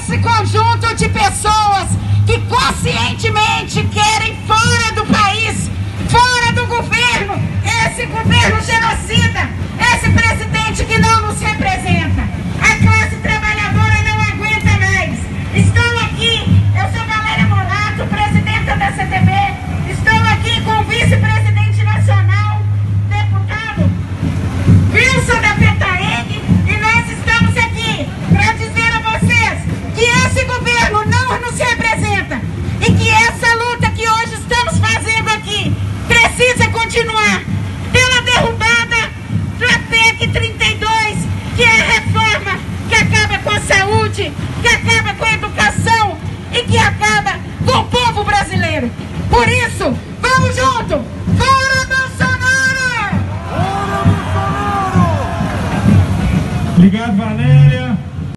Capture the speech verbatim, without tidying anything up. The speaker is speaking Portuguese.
esse conjunto de pessoas que conscientemente querem fora do país, fora do governo, esse governo genocida, esse presidente que não nos representa. A classe trabalhadora não aguenta mais. Estou aqui, eu sou Valéria Morato, presidenta da C T B, estou aqui com o vice-presidente nacional, deputado Wilson da Petaeg, e nós estamos aqui para dizer a vocês que esse governo não nos representa e que essa luta que hoje estamos fazendo aqui precisa continuar pela derrubada da P E C trinta e dois, que é a reforma que acaba com a saúde, que acaba com a educação,